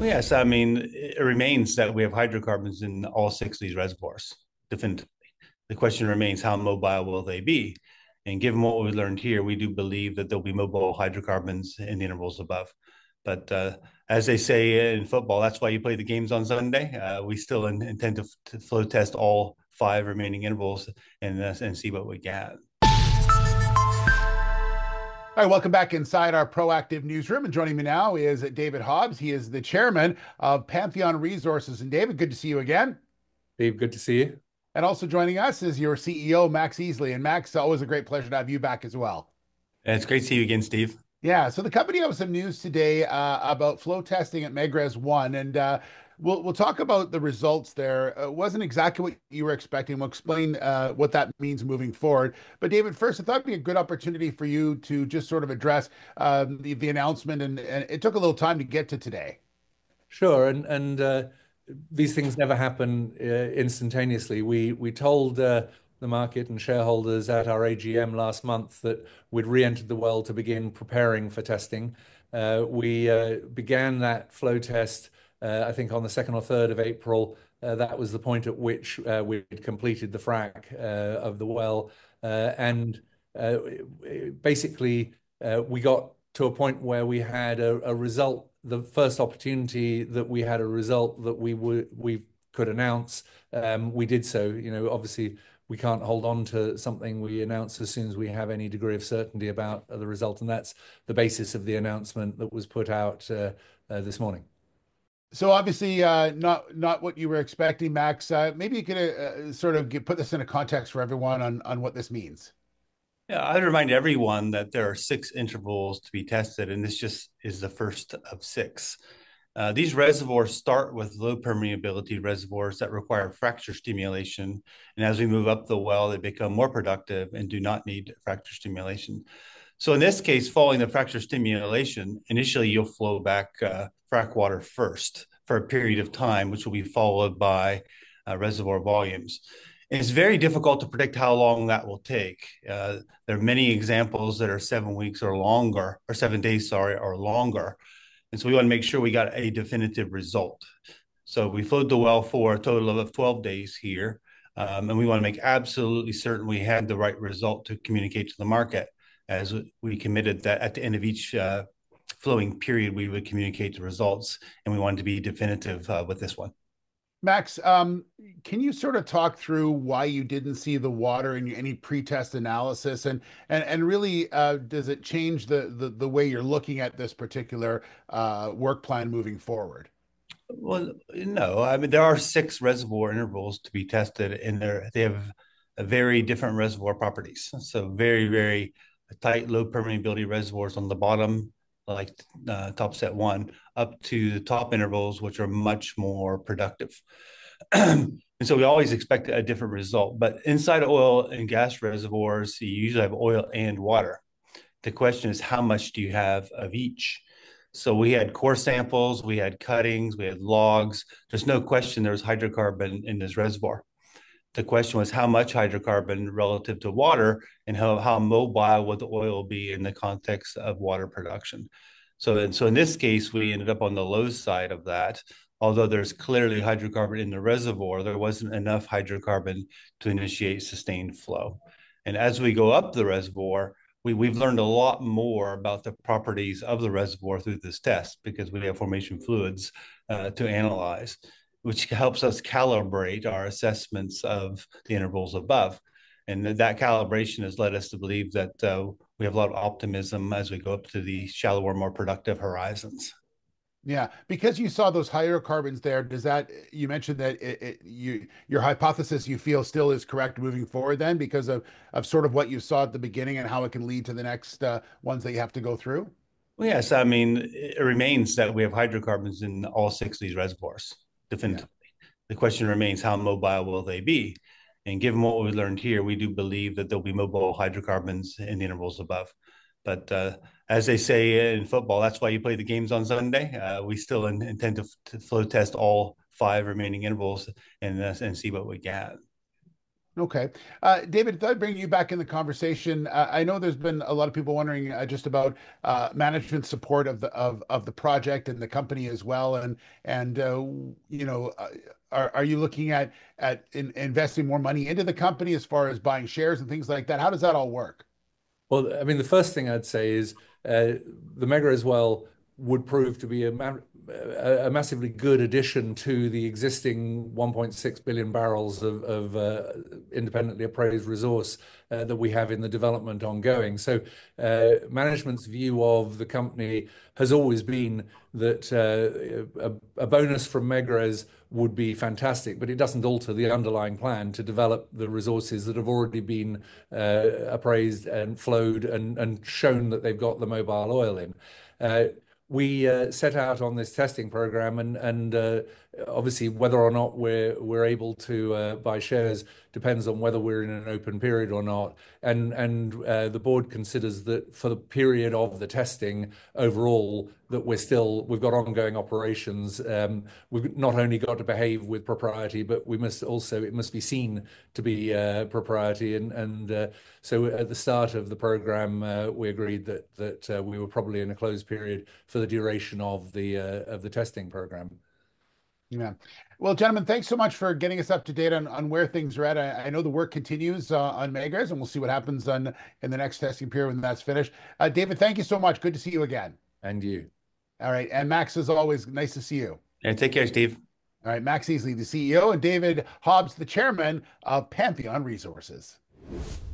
Well, yes, I mean, it remains that we have hydrocarbons in all six of these reservoirs, definitively. The question remains, how mobile will they be? And given what we learned here, we do believe that there'll be mobile hydrocarbons in the intervals above. But as they say in football, that's why you play the games on Sunday. We still intend to flow test all five remaining intervals and see what we get. All right, welcome back inside our proactive newsroom. And joining me now is David Hobbs. He is the chairman of Pantheon Resources. And David, good to see you again. Steve, good to see you. And also joining us is your CEO, Max Easley. And Max, always a great pleasure to have you back as well. And it's great to see you again, Steve. Yeah, so the company has some news today about flow testing at MEGREZ-1, and we'll talk about the results there. It wasn't exactly what you were expecting. We'll explain what that means moving forward. But David, first, I thought it'd be a good opportunity for you to just sort of address the announcement, and it took a little time to get to today. Sure, and these things never happen instantaneously. We told the market and shareholders at our AGM last month that we'd re-entered the well to begin preparing for testing. We began that flow test, I think, on the 2nd or 3rd of April. That was the point at which we'd completed the frac of the well, and basically we got to a point where we had a result. The first opportunity that we had a result that we could announce, we did so. Obviously, we can't hold on to something we announce as soon as we have any degree of certainty about the result, and that's the basis of the announcement that was put out this morning. So obviously, not what you were expecting, Max. Maybe you could sort of put this in a context for everyone on what this means. Yeah, I'd remind everyone that there are six intervals to be tested, and this just is the first of six. These reservoirs start with low permeability reservoirs that require fracture stimulation. And as we move up the well, they become more productive and do not need fracture stimulation. So in this case, following the fracture stimulation, initially you'll flow back frac water first for a period of time, which will be followed by reservoir volumes. And it's very difficult to predict how long that will take. There are many examples that are 7 weeks or longer, or 7 days, sorry, or longer. And so we want to make sure we got a definitive result. So we flowed the well for a total of 12 days here. And we want to make absolutely certain we had the right result to communicate to the market, as we committed that at the end of each flowing period, we would communicate the results. And we wanted to be definitive with this one. Max, can you sort of talk through why you didn't see the water in any pre-test analysis, and really does it change the way you're looking at this particular work plan moving forward? Well, no, I mean, there are six reservoir intervals to be tested, and they have a very different reservoir properties. So very, very tight, low permeability reservoirs on the bottom, like Topset 1, up to the top intervals, which are much more productive. And so we always expect a different result. But inside oil and gas reservoirs, you usually have oil and water. The question is, how much do you have of each? So we had core samples, we had cuttings, we had logs. There's no question there's hydrocarbon in this reservoir. The question was how much hydrocarbon relative to water, and how mobile would the oil be in the context of water production. So in this case, we ended up on the low side of that. Although there's clearly hydrocarbon in the reservoir, there wasn't enough hydrocarbon to initiate sustained flow. And as we go up the reservoir, we've learned a lot more about the properties of the reservoir through this test, because we have formation fluids to analyze, which helps us calibrate our assessments of the intervals above. And that calibration has led us to believe that we have a lot of optimism as we go up to the shallower, more productive horizons. Yeah, because you saw those hydrocarbons there, does that, you mentioned that your hypothesis you feel still is correct moving forward then, because of sort of what you saw at the beginning and how it can lead to the next ones that you have to go through? Well, yes, I mean, it remains that we have hydrocarbons in all six of these reservoirs, definitively. Yeah. The question remains, how mobile will they be? And given what we learned here, we do believe that there'll be mobile hydrocarbons in the intervals above. But as they say in football, that's why you play the games on Sunday. We still intend to flow test all five remaining intervals and see what we get. Okay. David, thought I'd bring you back in the conversation. I know there's been a lot of people wondering just about management support of the project and the company as well. And you know, are you looking at investing more money into the company as far as buying shares and things like that? How does that all work? Well, I mean, the first thing I'd say is the MEGREZ well would prove to be a massively good addition to the existing 1.6 billion barrels of independently appraised resource that we have in the development ongoing. So, management's view of the company has always been that a bonus from MEGREZ would be fantastic, but it doesn't alter the underlying plan to develop the resources that have already been appraised and flowed and shown that they've got the mobile oil in. We set out on this testing program, and obviously whether or not we're able to buy shares depends on whether we're in an open period or not. And the board considers that for the period of the testing overall, that we've got ongoing operations. We've not only got to behave with propriety, but it must be seen to be propriety. And so at the start of the program, we agreed that we were probably in a closed period for the duration of the testing program. Yeah. Well, gentlemen, thanks so much for getting us up to date on where things are at. I know the work continues on MEGREZ, and we'll see what happens in the next testing period when that's finished. David, thank you so much. Good to see you again. And you. All right. And Max, as always, nice to see you. And take care, Steve. All right. Max Easley, the CEO, and David Hobbs, the chairman of Pantheon Resources.